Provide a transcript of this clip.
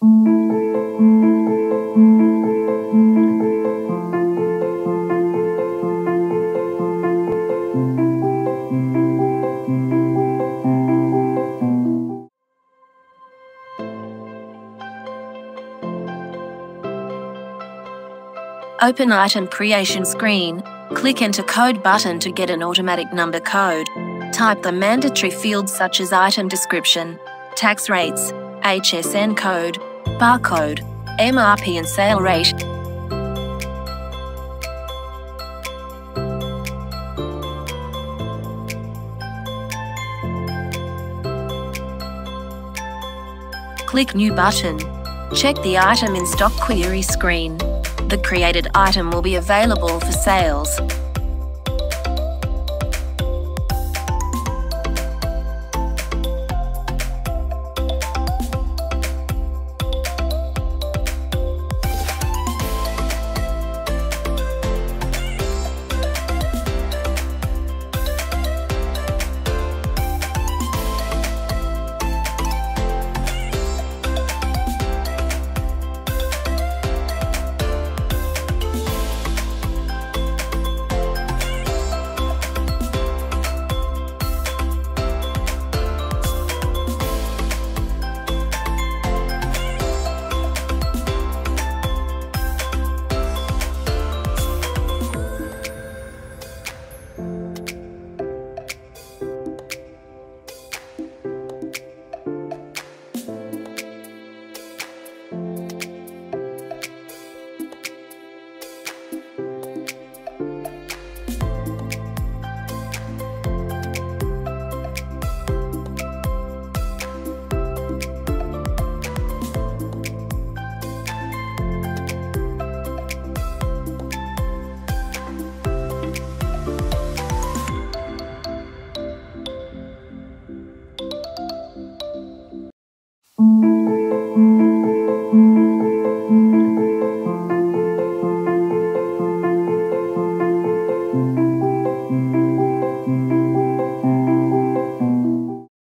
Open item creation screen. Click Enter Code button to get an automatic number code. Type the mandatory fields such as item description, tax rates, HSN code, barcode, MRP and sale rate. Click New button. Check the item in stock query screen. The created item will be available for sales.